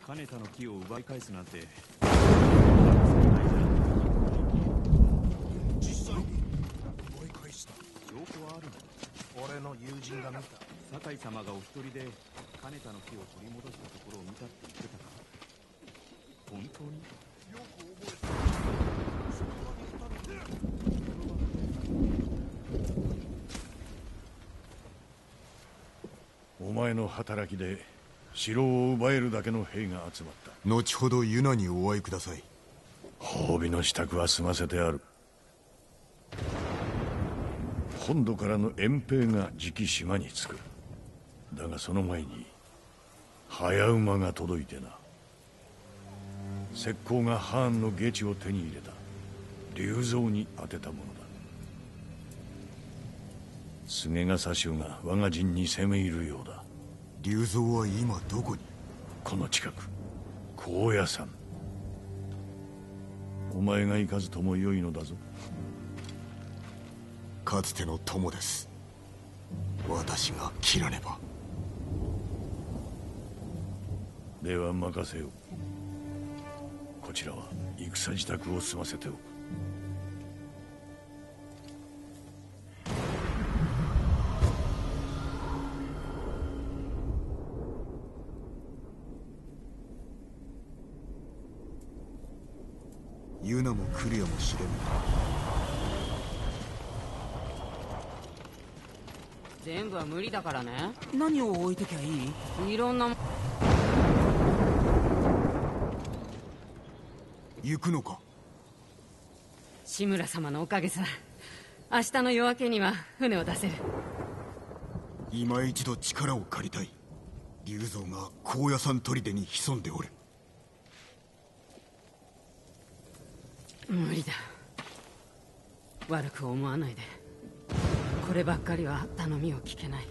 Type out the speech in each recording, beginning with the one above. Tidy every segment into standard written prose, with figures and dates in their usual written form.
金田の木を奪い返すなんて実際に奪い返した証拠はあるの？ 俺の友人が見た。 酒井様がお一人で金田の木を取り戻したところを見たって言ってたか？本当に？ よく覚えてる。そこまでお前の働きで城を奪えるだけの兵が集まった。 後ほどユナにお会いください。 褒美の支度は済ませてある。本土からの遠兵が次期島に着く。だがその前に早馬が届いてな。石膏がハーンの下地を手に入れた。竜蔵に当てたものだ。菅笠衆が我が陣に攻め入るようだ。 竜蔵は今どこに？ この近く、高野山。お前が行かずともよいのだぞ。 かつての友です。私が切らねば。 では任せよう。こちらは戦支度を済ませておく。 ユナも来るやもしれぬ。 全部は無理だからね。 何を置いてきゃいい？ いろんな行くのか？ 志村様のおかげさ。明日の夜明けには船を出せる。 今一度力を借りたい。竜蔵が高野山砦に潜んでおる。 無理だ。悪く思わないで。こればっかりは頼みを聞けない。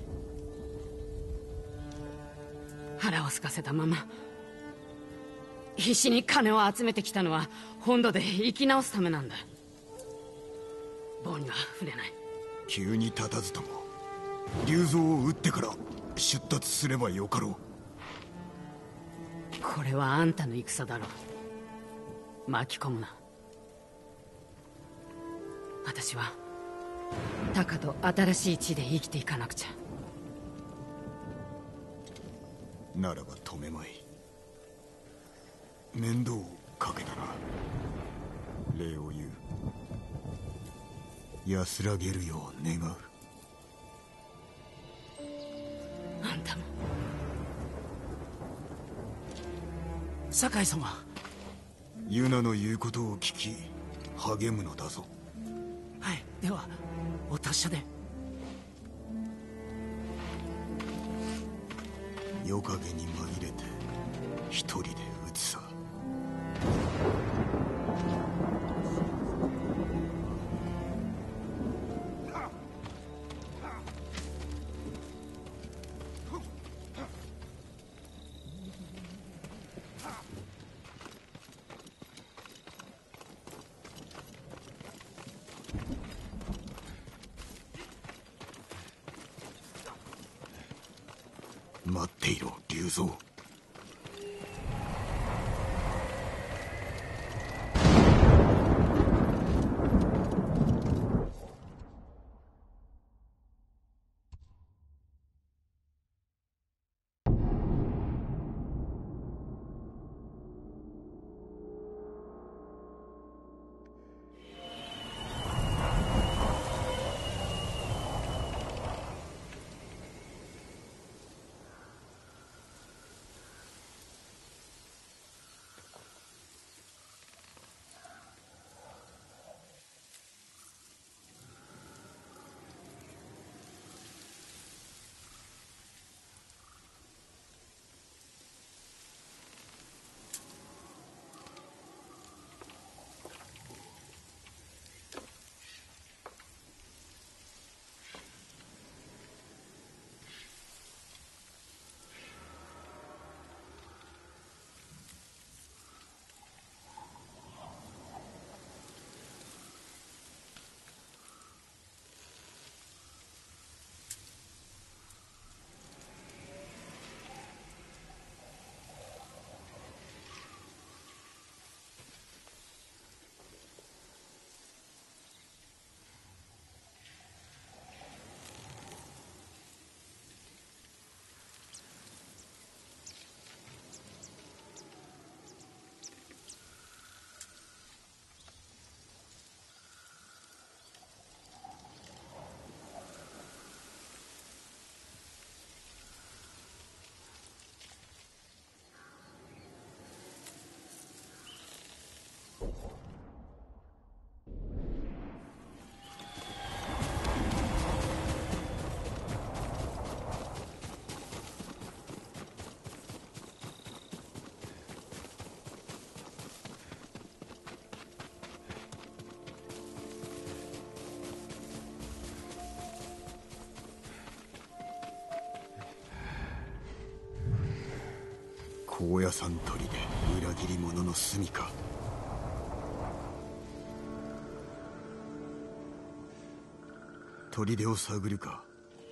腹を空かせたまま必死に金を集めてきたのは本土で生き直すためなんだ。棒には触れない。 急に立たずとも竜蔵を撃ってから出立すればよかろう。 これはあんたの戦だろう。巻き込むな。私はタカと新しい地で生きていかなくちゃ。 ならば止めまい。面倒をかけたな。礼を言う。安らげるよう願う。 あんたも。 酒井様。 ユナの言うことを聞き励むのだぞ。 はい、ではお達者で。 夜影に紛れて一人で撃つさ。待っていろ、竜蔵。 高野山砦、裏切り者の住処。砦を探るか。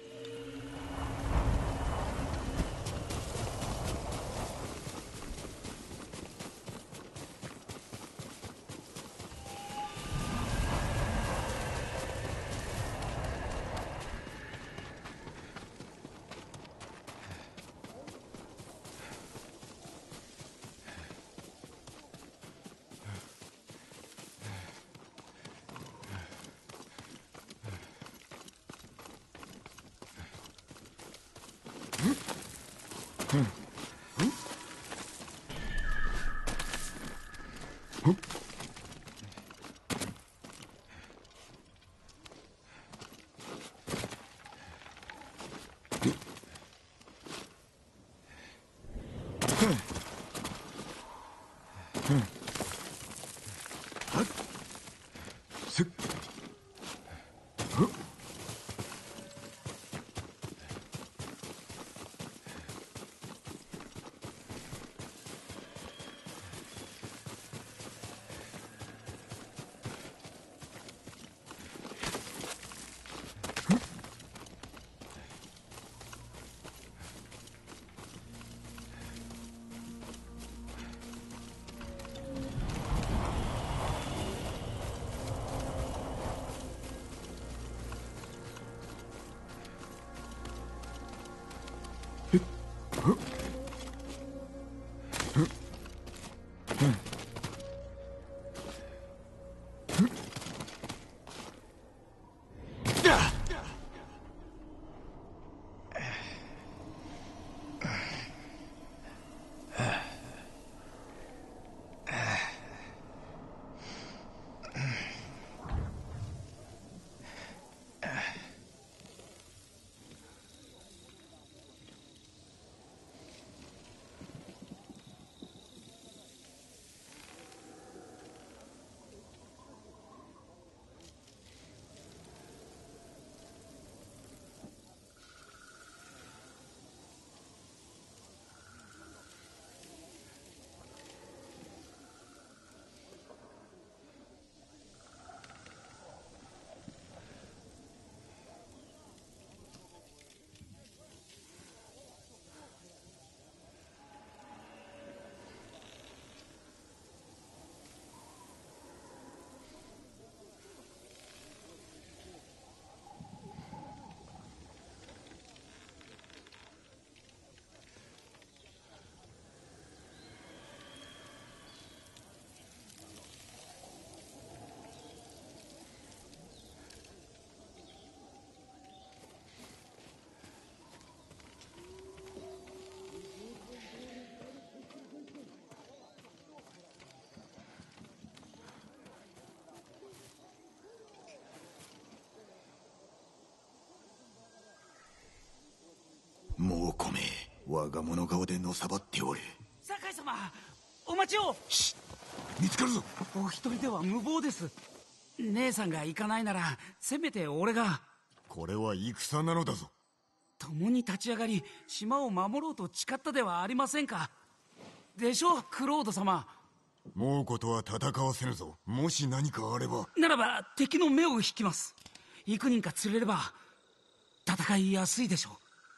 もう米、我が物顔でのさばっておる。 酒井様、お待ちを。 見つかるぞ。 お一人では無謀です。姉さんが行かないならせめて俺が。 これは戦なのだぞ。 共に立ち上がり島を守ろうと誓ったではありませんか。でしょう、クロード様。 猛虎とは戦わせぬぞ。もし何かあれば。 ならば敵の目を引きます。幾人か釣れれば戦いやすいでしょう。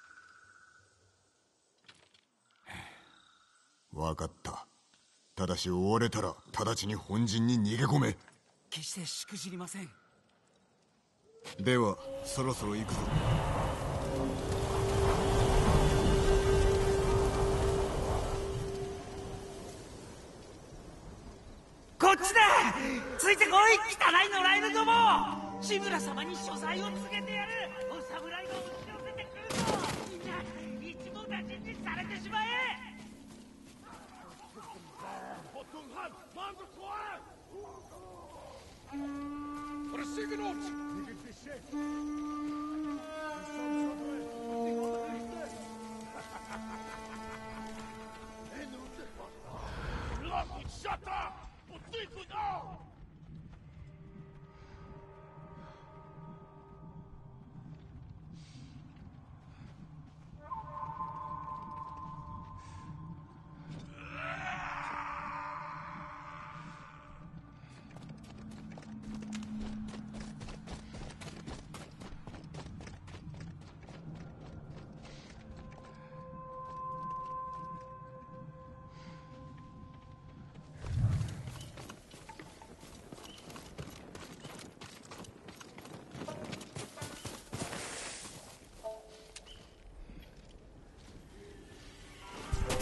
分かった。ただし追われたら直ちに本陣に逃げ込め。 決してしくじりません。 ではそろそろ行くぞ。 こっちだ。ついてこい、汚い野良犬ども。志村様に所在を告げてやる。お侍が押し寄せてくるぞ。みんな一網打尽にされてしまえ。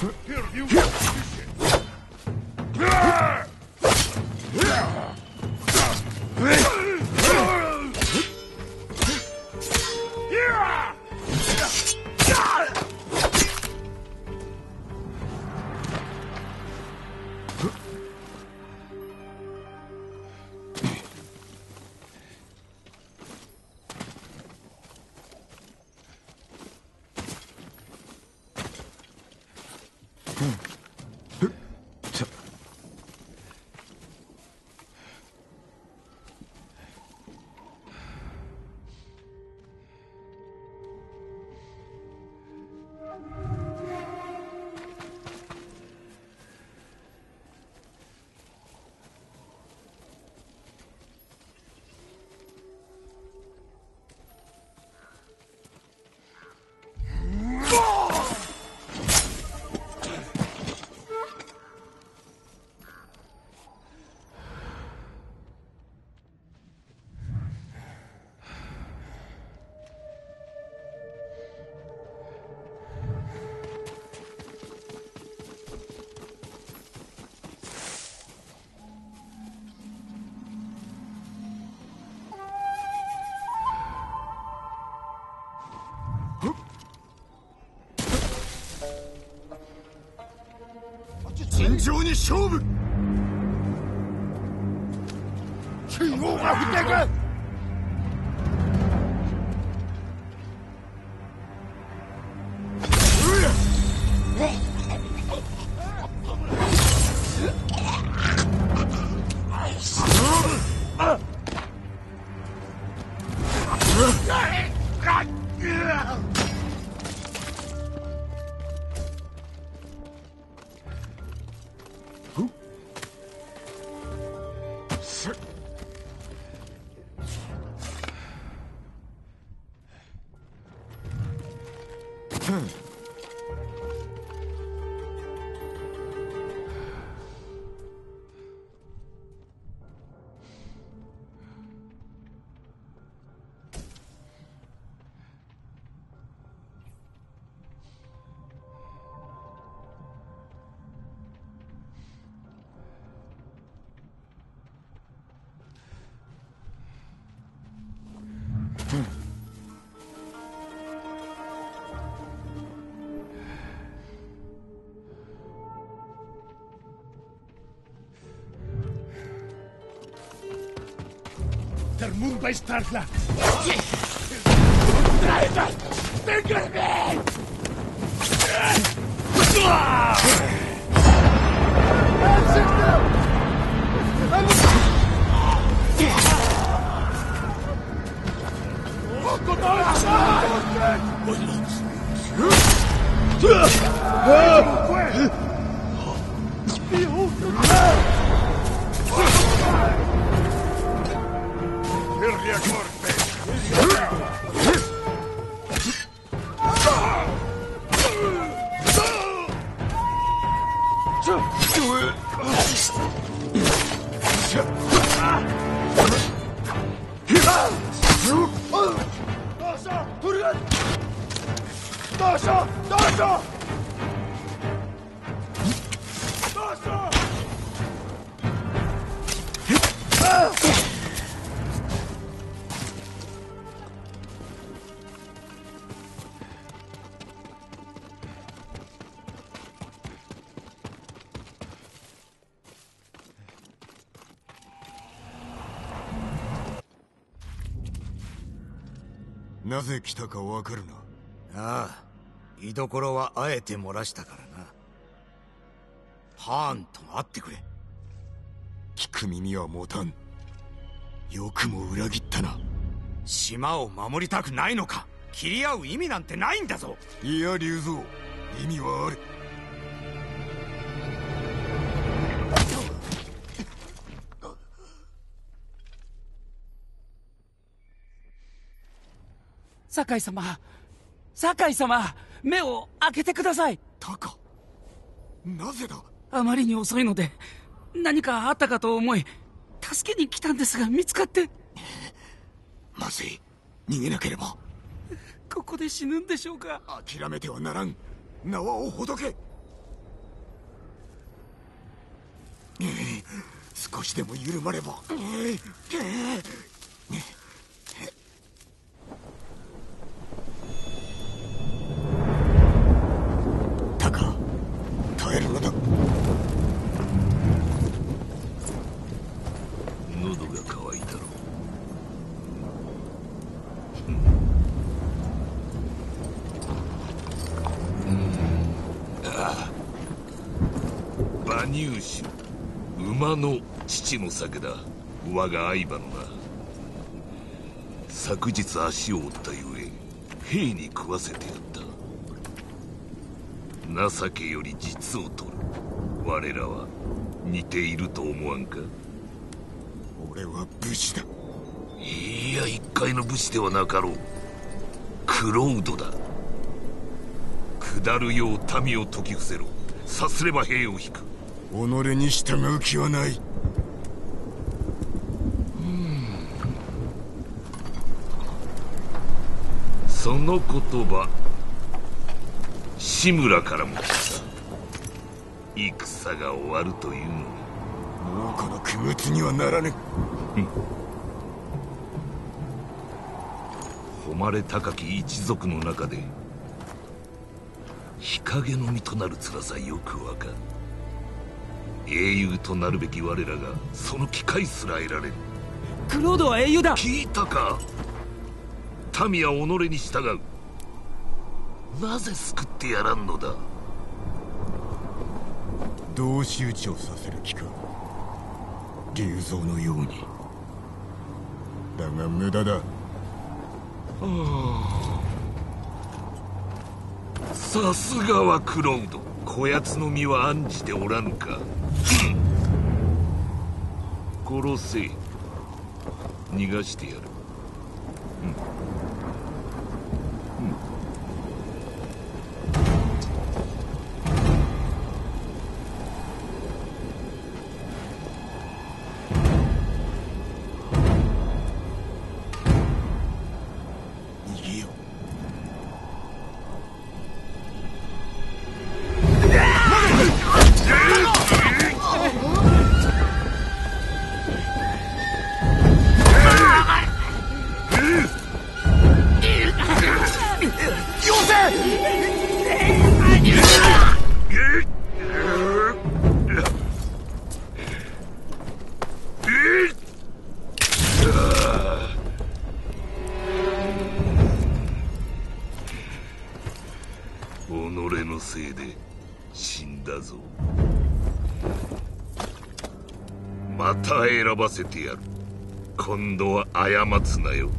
尋常に勝負。信号が降っていく。 Der Mund bei Startler! なぜ来たかわかるな。 ああ、居所はあえて漏らしたからな。ハーンと会ってくれ。 聞く耳は持たん。よくも裏切ったな。 島を守りたくないのか。切り合う意味なんてないんだぞ。 いや龍蔵、意味はある。 酒井様、酒井様、目を開けてください。 タカ、なぜだ。 あまりに遅いので何かあったかと思い助けに来たんですが、見つかって。 まずい、逃げなければ。 ここで死ぬんでしょうか。 諦めてはならん。縄をほどけ。 少しでも緩まれば。タカ、耐えるのだ。 喉が渇いたろ。馬乳酒、馬の父の酒だ。我が相場のな。昨日足を折ったゆえ兵に食わせてやった。情けより実を取る。我らは似ていると思わんか。 俺は武士だ。 いや、一介の武士ではなかろう。クロウドだ。下るよう民を説き伏せろ。さすれば兵を引く。 己に従う気はない。 その言葉、志村からも来た。戦が終わるというのに。 もうこの区別にはならぬ。 誉れ高き一族の中で日陰の身となる辛さよくわかる。英雄となるべき我らがその機会すら得られる。 クロードは英雄だ。 聞いたか。民は己に従う。なぜ救ってやらんのだ。 同士討ちをさせる気か。竜蔵のように。だが無駄だ。 さすがはクロウド。こやつの身は案じておらぬか。殺せ。逃がしてやる。 逃げよ。 己のせいで死んだぞ。また選ばせてやる。今度は過つなよ。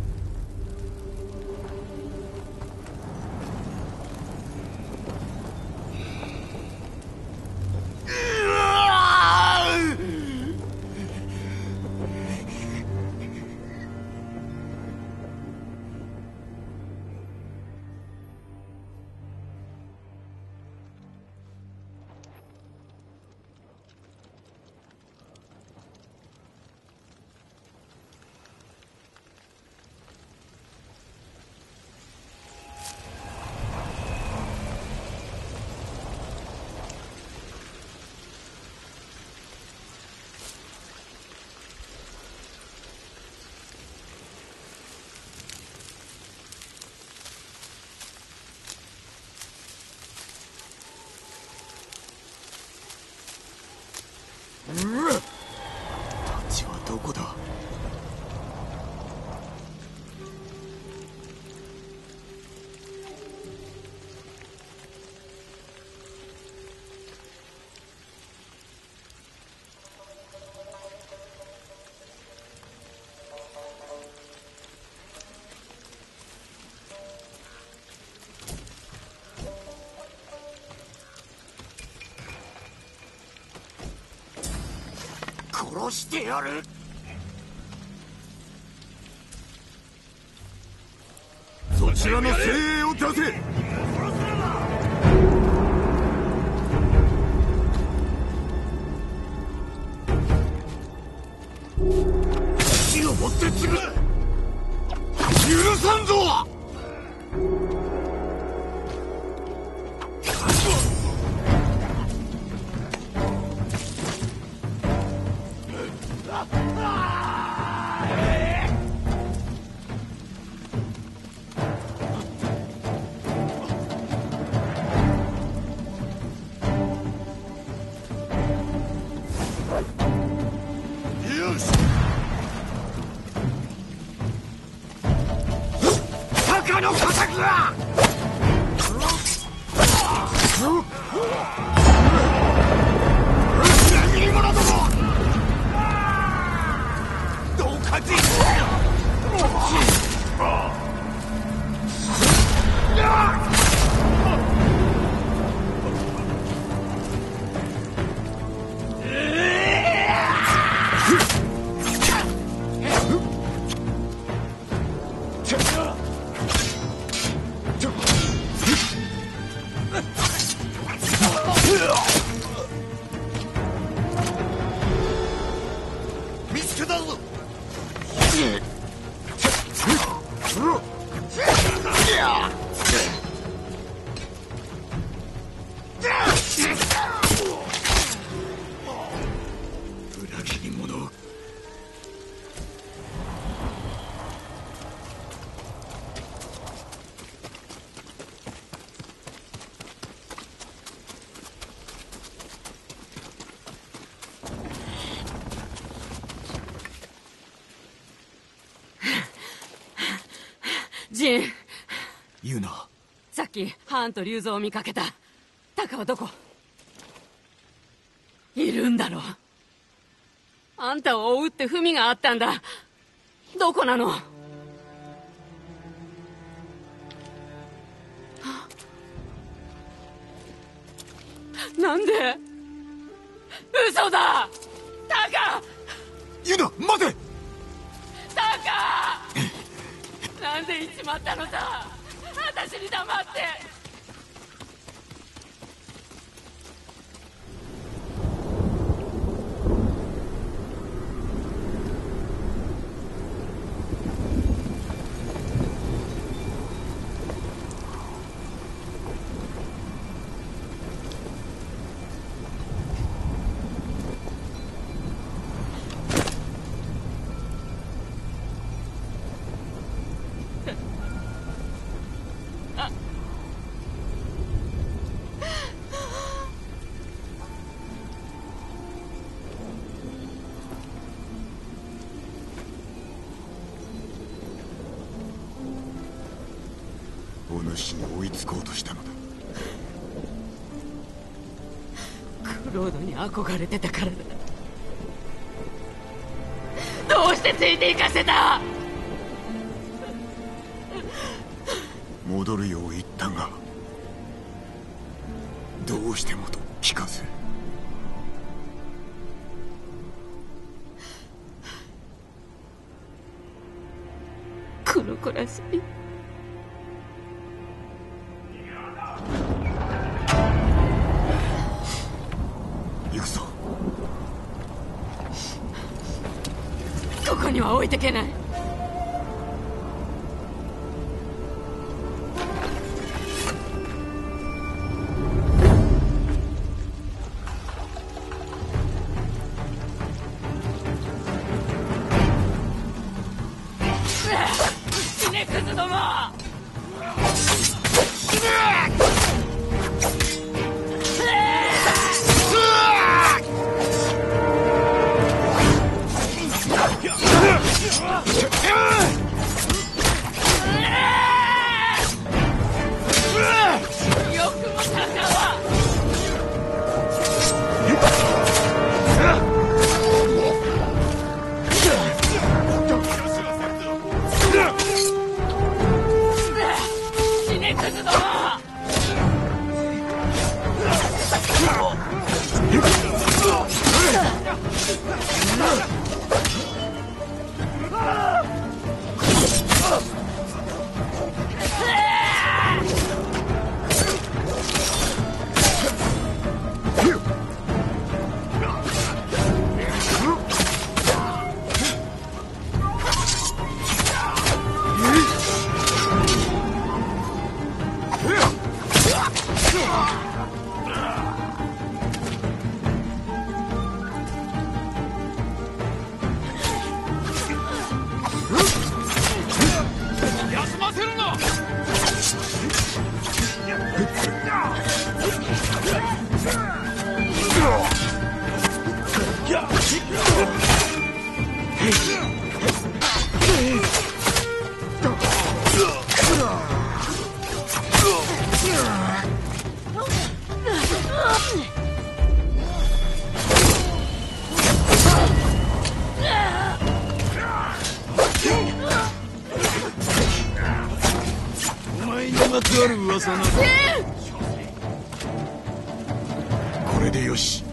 タチはどこだ。 殺してやる。 そちらの精鋭を出せ。 死をもって継ぐ。許さんぞ。 切り者ども、どうかじ見つけたぞ。裏切り者。 ジン、 ユナ、 さっきハーンと竜蔵を見かけた。タカはどこ？いるんだろう。あんたを追うって文があったんだ。どこなの？なんで？嘘だ！タカ！ ユナ、待て！ タカ！なんで行っちまったのさ。私に黙って。 お主に追いつこうとしたのだ。 クロードに憧れてたからだ。どうしてついて行かせた？ 戻るよう言ったが、どうしてもと聞かず。 この子らしい。 行くぞ。 ここには置いてけない。死ねクズども！よくもタカは！死ねクズども！ 休ませるな！ 殺さなこれでよし。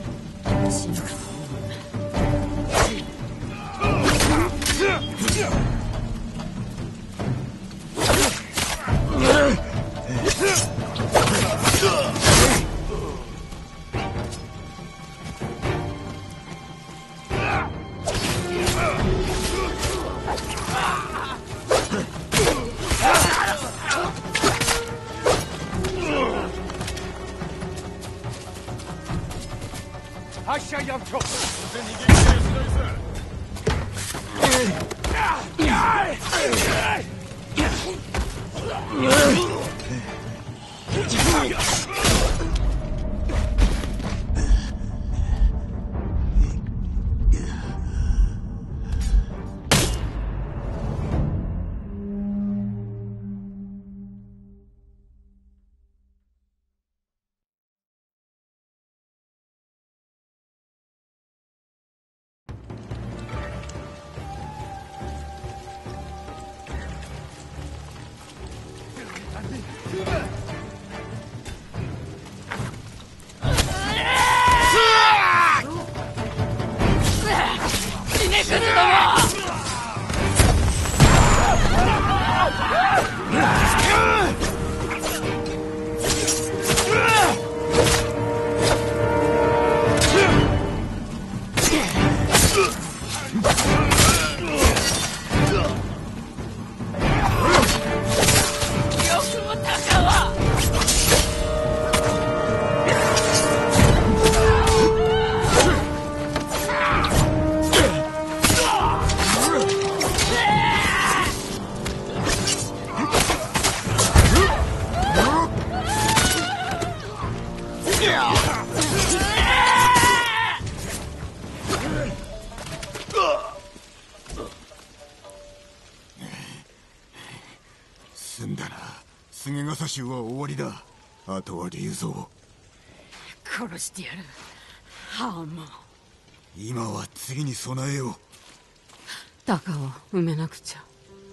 済んだな。菅笠衆は終わりだ。あとは竜蔵。 殺してやる。はあ、もう。 今は次に備えよう。 鷹を埋めなくちゃ。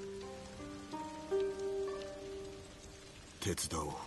手伝おう。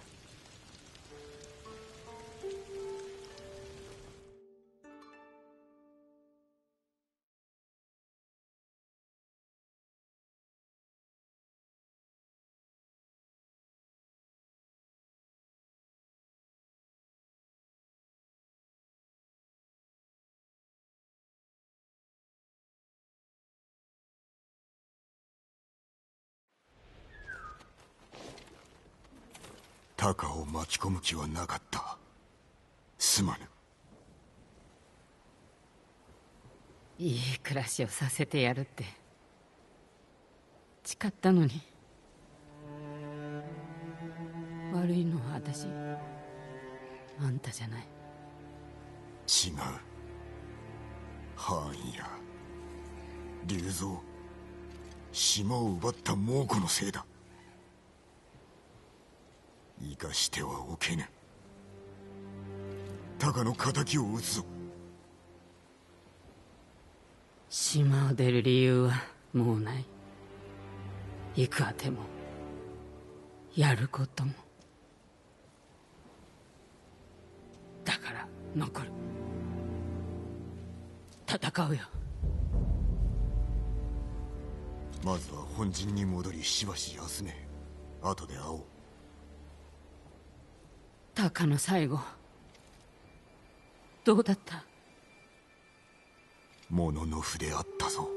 タカを巻き込む気はなかった。すまぬ。 いい暮らしをさせてやるって誓ったのに。悪いのは私、あんたじゃない。 違う。ハーンや竜蔵、島を奪った猛虎のせいだ。生かしてはおけぬ。タカの敵を討つぞ。 島を出る理由はもうない。行くあてもやることも。だから残る。戦うよ。 まずは本陣に戻りしばし休め。後で会おう。 タカの最後どうだった？ ものの筆あったぞ。